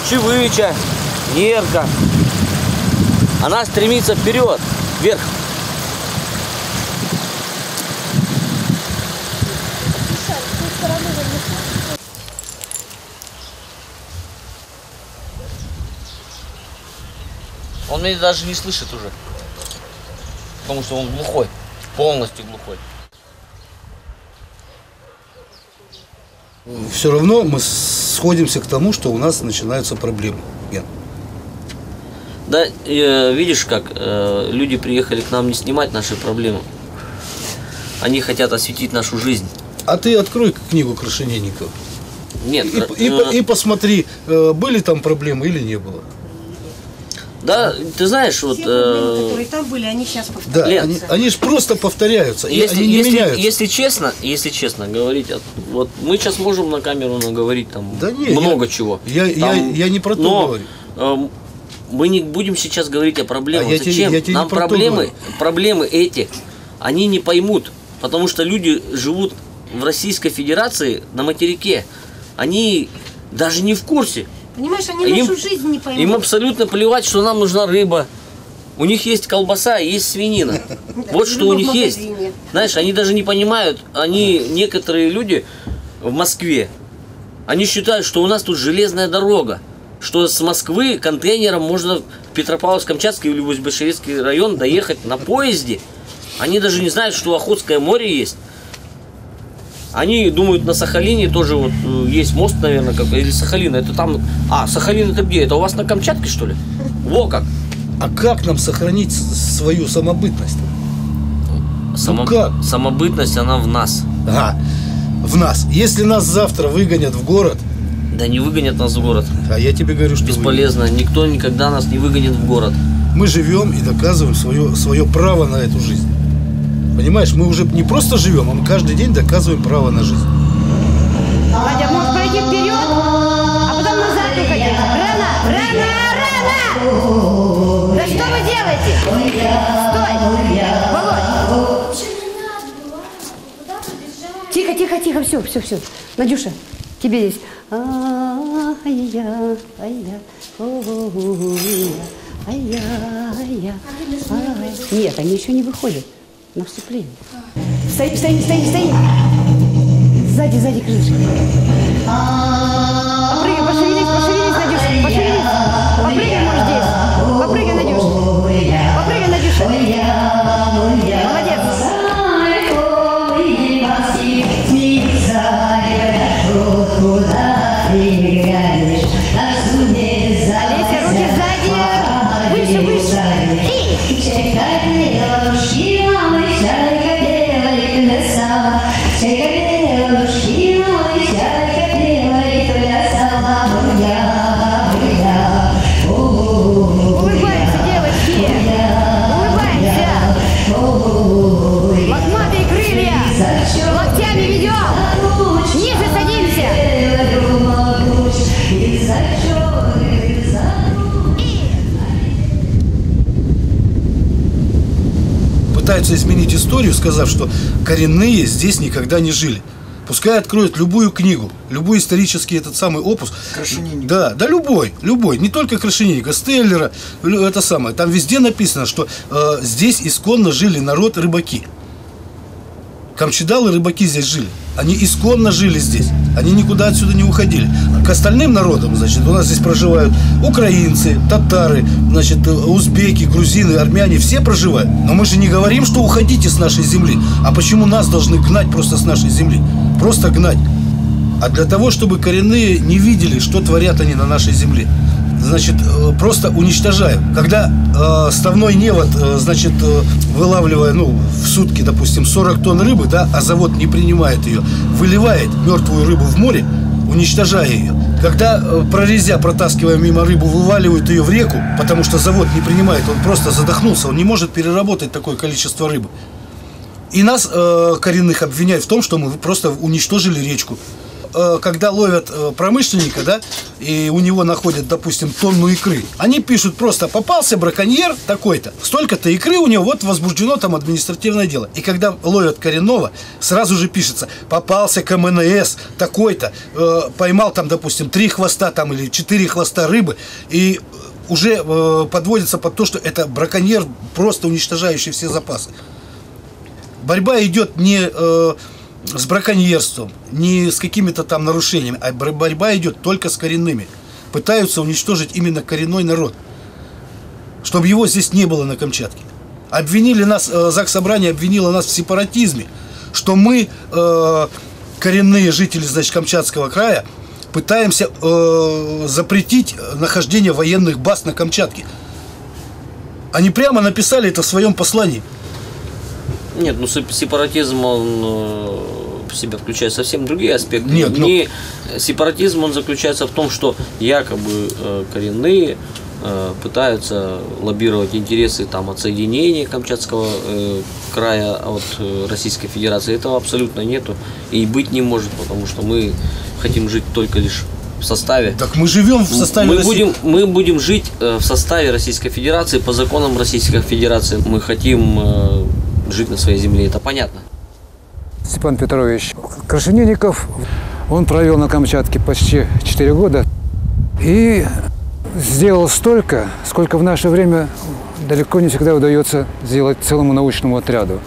Чевыча, Нерка. Она стремится вперед, вверх. Он меня даже не слышит уже, потому что он глухой, полностью глухой. Все равно мы сходимся к тому, что у нас начинаются проблемы. Да, видишь, как люди приехали к нам не снимать наши проблемы. Они хотят осветить нашу жизнь. А ты открой книгу Крашенинникова. Нет. И посмотри, были там проблемы или не было. Да, ты знаешь, вот... Все проблемы, которые там были, они сейчас повторяются. Да, они же просто повторяются, они не меняются. Если честно говорить, вот мы сейчас можем на камеру наговорить там да нет, много чего. Я не про то говорю. Мы не будем сейчас говорить о проблемах. Зачем? Нам проблемы эти, они не поймут, потому что люди живут в Российской Федерации на материке. Они даже не в курсе. Понимаешь, они нашу жизнь не поймут. Им абсолютно плевать, что нам нужна рыба. У них есть колбаса и есть свинина. Вот что у них есть. Знаешь, они даже не понимают, некоторые люди в Москве, они считают, что у нас тут железная дорога, что с Москвы контейнером можно в Петропавловск-Камчатский или Усть-Большерецкий район доехать на поезде. Они даже не знают, что Охотское море есть. Они думают, на Сахалине тоже вот есть мост, наверное, или Сахалин, это там... А, Сахалин это где? Это у вас на Камчатке, что ли? Во как! А как нам сохранить свою самобытность? Как? Самобытность, она в нас. Ага, в нас. Если нас завтра выгонят в город... Да не выгонят нас в город. А я тебе говорю, что... Бесполезно. Никто никогда нас не выгонит в город. Мы живем и доказываем свое право на эту жизнь. Понимаешь, мы уже не просто живем, а мы каждый день доказываем право на жизнь. Вадя, может пройти вперед, а потом назад уходить. Рано! Да что вы делаете? Стой! Володь! Тихо, все. Надюша, тебе здесь. Нет, они еще не выходят на вступление. Стоим. Сзади крыши. Попрыгай, пошевелись, Надюша, пошевелись. Попрыгай, может, здесь. Попрыгай, Надюша. Молодец. Олеся, руки сзади. Выше. Улыбаемся, девочки. Улыбаемся. Лохматые крылья. Локтями ведем. Ниже садимся. Пытаются изменить историю, сказав, что коренные здесь никогда не жили. Пускай откроют любую книгу, любой исторический этот самый опус. Крашенинников. Да, любой, не только Крашенинникова, Стеллера, это самое. Там везде написано, что здесь исконно жили народ рыбаки. Камчедалы рыбаки здесь жили. Они исконно жили здесь. Они никуда отсюда не уходили. К остальным народам, значит, у нас здесь проживают украинцы, татары, значит, узбеки, грузины, армяне. Все проживают. Но мы же не говорим, что уходите с нашей земли. А почему нас должны гнать просто с нашей земли? Просто гнать. А для того, чтобы коренные не видели, что творят они на нашей земле. Значит, просто уничтожаем. Когда ставной невод, значит, вылавливая, в сутки, допустим, 40 тонн рыбы, да, а завод не принимает ее, выливает мертвую рыбу в море, уничтожая ее. Когда, прорезя, протаскивая мимо рыбу, вываливают ее в реку, потому что завод не принимает, он просто задохнулся, он не может переработать такое количество рыбы. И нас, коренных, обвиняют в том, что мы просто уничтожили речку. когда ловят промышленника, да, и у него находят, допустим, тонну икры, они пишут просто: попался браконьер такой-то, столько-то икры у него, вот возбуждено там административное дело. И когда ловят коренного, сразу же пишется: попался КМНС такой-то, поймал там, допустим, 3 хвоста там или 4 хвоста рыбы, и уже подводится под то, что это браконьер, просто уничтожающий все запасы. Борьба идет не с браконьерством, не с какими-то там нарушениями, а борьба идет только с коренными. Пытаются уничтожить именно коренной народ, чтобы его здесь не было на Камчатке. Обвинили нас, Заксобрание обвинило нас в сепаратизме, что мы, коренные жители, значит, Камчатского края, пытаемся запретить нахождение военных баз на Камчатке. Они прямо написали это в своем послании. Нет, ну сепаратизм, он в себя включает совсем другие аспекты. Нет, не сепаратизм, он заключается в том, что якобы коренные пытаются лоббировать интересы там отсоединения Камчатского края от Российской Федерации. Этого абсолютно нету и быть не может, потому что мы хотим жить только лишь в составе. Так мы живем в составе России. Мы будем жить в составе Российской Федерации, по законам Российской Федерации. Мы хотим жить на своей земле, это понятно. Степан Петрович Крашенинников, он провел на Камчатке почти 4 года и сделал столько, сколько в наше время далеко не всегда удается сделать целому научному отряду.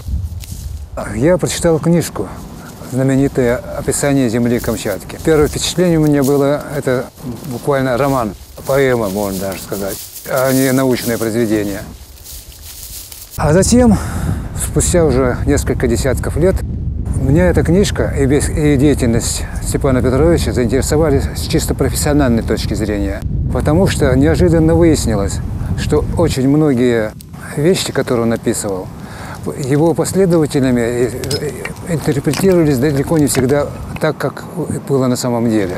Я прочитал книжку, знаменитое «Описание земли Камчатки». Первое впечатление у меня было, это буквально роман, поэма, можно даже сказать, а не научное произведение. А затем, спустя уже несколько десятков лет, меня эта книжка и деятельность Степана Петровича заинтересовали с чисто профессиональной точки зрения. Потому что неожиданно выяснилось, что очень многие вещи, которые он написывал, его последователями интерпретировались далеко не всегда так, как было на самом деле.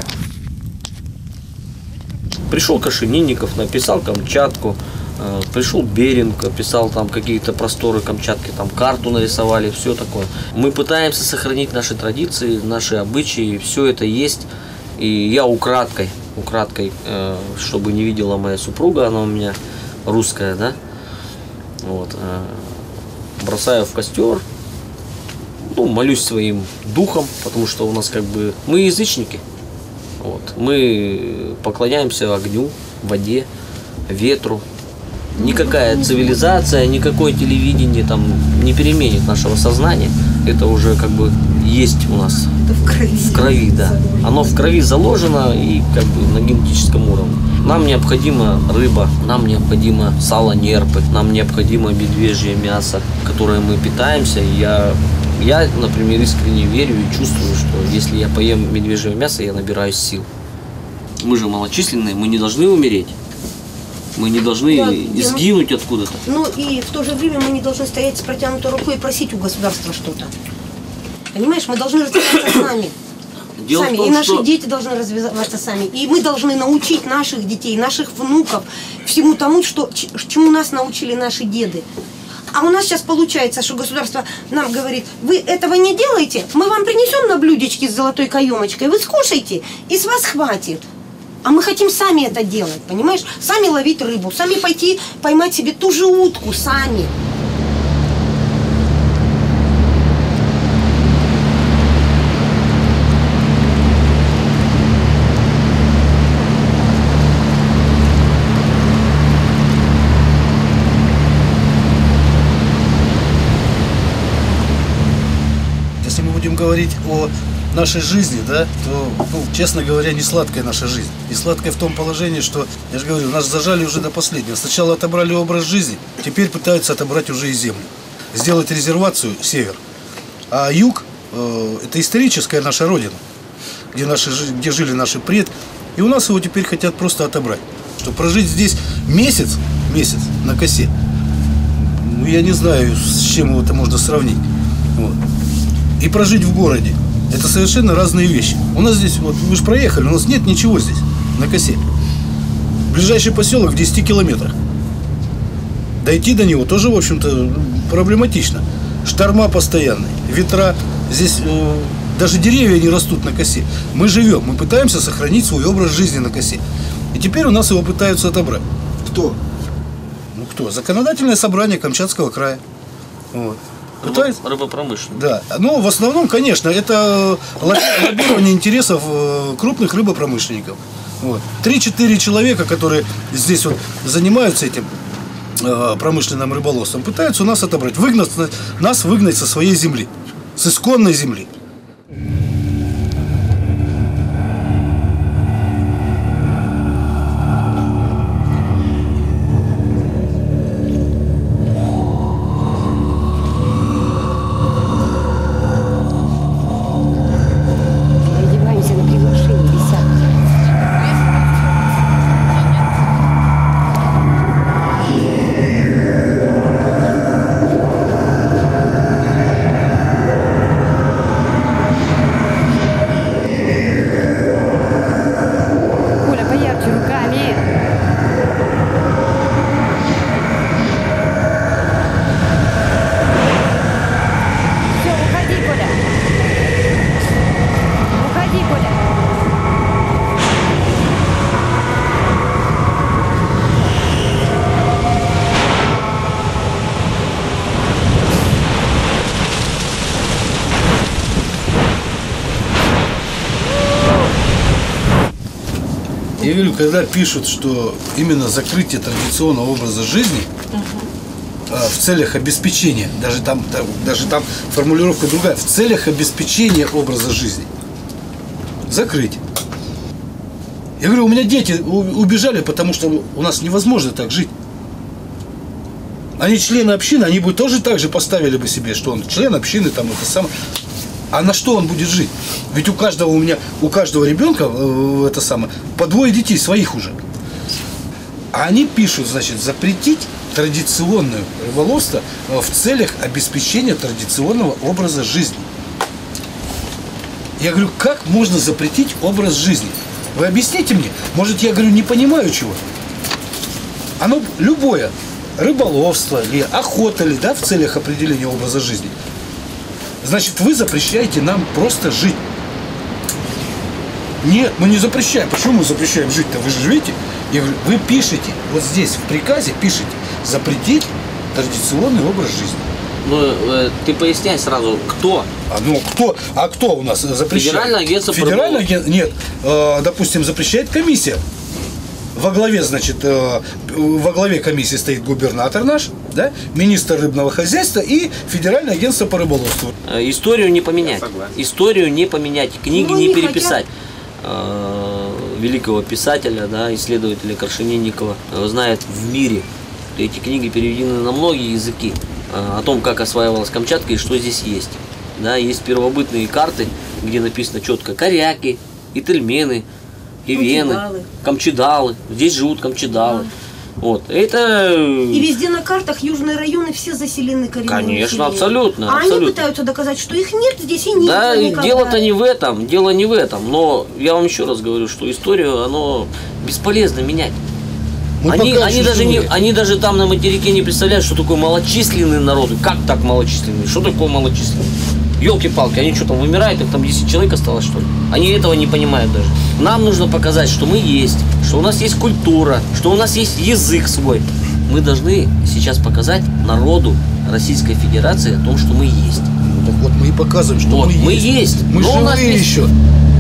Пришел Крашенинников, написал Камчатку, пришел Беринг, описал там какие-то просторы Камчатки, там карту нарисовали, все такое. Мы пытаемся сохранить наши традиции, наши обычаи, все это есть. И я украдкой, чтобы не видела моя супруга, она у меня русская, да, вот, бросаю в костер, ну, молюсь своим духом, потому что у нас как бы, мы язычники, вот, мы поклоняемся огню, воде, ветру. Никакая цивилизация, никакое телевидение там не переменит нашего сознания. Это уже как бы есть у нас в крови, да. Оно в крови заложено и как бы на генетическом уровне. Нам необходима рыба, нам необходимо сало нерпы, нам необходимо медвежье мясо, которое мы питаемся. Я, например, искренне верю и чувствую, что если я поем медвежье мясо, я набираюсь сил. Мы же малочисленные, мы не должны умереть. Мы не должны сгинуть откуда-то. Ну и в то же время мы не должны стоять с протянутой рукой и просить у государства что-то. Понимаешь, мы должны развиваться сами. Сами. И наши дети должны развиваться сами. И мы должны научить наших детей, наших внуков всему тому, чему нас научили наши деды. А у нас сейчас получается, что государство нам говорит: вы этого не делаете, мы вам принесем на блюдечке с золотой каемочкой, вы скушайте, и с вас хватит. А мы хотим сами это делать, понимаешь? Сами ловить рыбу, сами пойти поймать себе ту же утку, сами. Если мы будем говорить о нашей жизни, да, то, ну, честно говоря, не сладкая наша жизнь. Не сладкая в том положении, что, я же говорю, нас зажали уже до последнего. Сначала отобрали образ жизни, теперь пытаются отобрать уже и землю. Сделать резервацию север. А юг это историческая наша родина, где жили наши предки. И у нас его теперь хотят просто отобрать. Чтобы прожить здесь месяц на косе, ну, я не знаю, с чем это можно сравнить. Вот. И прожить в городе. Это совершенно разные вещи. У нас здесь, вот вы же проехали, у нас нет ничего здесь, на косе. Ближайший поселок в 10 километрах. Дойти до него тоже, в общем-то, проблематично. Шторма постоянные, ветра. Здесь Даже деревья не растут на косе. Мы живем, мы пытаемся сохранить свой образ жизни на косе. И теперь у нас его пытаются отобрать. Кто? Ну кто? Законодательное собрание Камчатского края. Вот. Пытаются... Рыбопромышленность. Да. Но в основном, конечно, это лоббирование интересов крупных рыбопромышленников. Вот. 3-4 человека, которые здесь вот занимаются этим промышленным рыболовством, пытаются у нас отобрать, нас выгнать со своей земли, с исконной земли. Одеваемся на приглашение, висят. Коля, поярче руками. Все, уходи, Коля. Уходи, Коля. Я говорю, когда пишут, что именно закрытие традиционного образа жизни в целях обеспечения, даже там формулировка другая, в целях обеспечения образа жизни, закрыть. Я говорю, у меня дети убежали, потому что у нас невозможно так жить. Они члены общины, они бы тоже так же поставили бы себе, что он член общины, там это самое. А на что он будет жить? Ведь у каждого ребенка это самое, по 2 детей своих уже. А они пишут, значит, запретить традиционное рыболовство в целях обеспечения традиционного образа жизни. Я говорю, как можно запретить образ жизни? Вы объясните мне. Может, я говорю, не понимаю чего. Оно любое, рыболовство или охота ли, да, в целях определения образа жизни. Значит, вы запрещаете нам просто жить. Нет, мы не запрещаем. Почему мы запрещаем жить-то? Вы же живете. Я говорю, вы пишете, вот здесь в приказе пишете, запретить традиционный образ жизни. Ну, ты поясняй сразу, кто? Кто у нас запрещает? Федеральное агентство по Федеральное агентство? Нет, допустим, запрещает комиссия. Во главе, значит, во главе комиссии стоит губернатор наш, да, министр рыбного хозяйства и Федеральное агентство по рыболовству. Историю не поменять. Историю не поменять, книги не переписать. Великого писателя, да, исследователя Коршенинникова знает в мире. Эти книги переведены на многие языки о том, как осваивалась Камчатка и что здесь есть. Да, есть первобытные карты, где написано четко коряки, ительмены, ивены, камчедалы. Здесь живут камчедалы. Вот. Это... И везде на картах южные районы все заселены коренными Конечно, населением. абсолютно. А абсолютно. они пытаются доказать, что их нет здесь и нет. Да, никогда. дело-то не в этом, дело не в этом. Но я вам еще раз говорю, что историю, оно бесполезно менять. Они даже там на материке не представляют, что такое малочисленные народы. Как так малочисленные? Что такое малочисленные? Ёлки-палки, они что там вымирают, их там 10 человек осталось, что ли? Они этого не понимают даже. Нам нужно показать, что мы есть, что у нас есть культура, что у нас есть язык свой. Мы должны сейчас показать народу Российской Федерации о том, что мы есть. Так вот мы и показываем, что Вот, мы есть. Мы Мы Но у нас живые есть... еще.